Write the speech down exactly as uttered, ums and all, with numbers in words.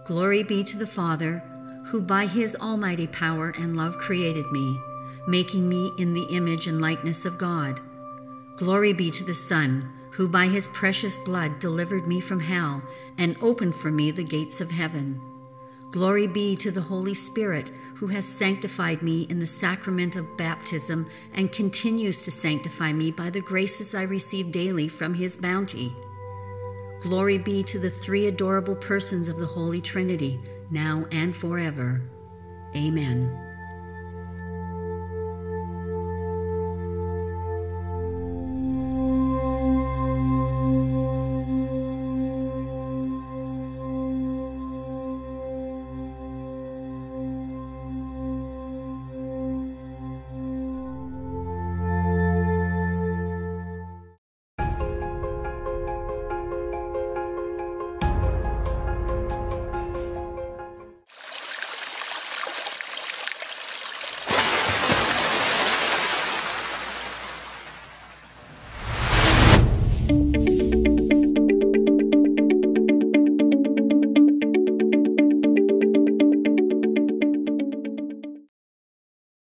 Glory be to the Father, who by his almighty power and love created me, making me in the image and likeness of God. Glory be to the Son, who by his precious blood delivered me from hell and opened for me the gates of heaven. Glory be to the Holy Spirit, who has sanctified me in the sacrament of baptism and continues to sanctify me by the graces I receive daily from his bounty. Glory be to the three adorable persons of the Holy Trinity, now and forever. Amen.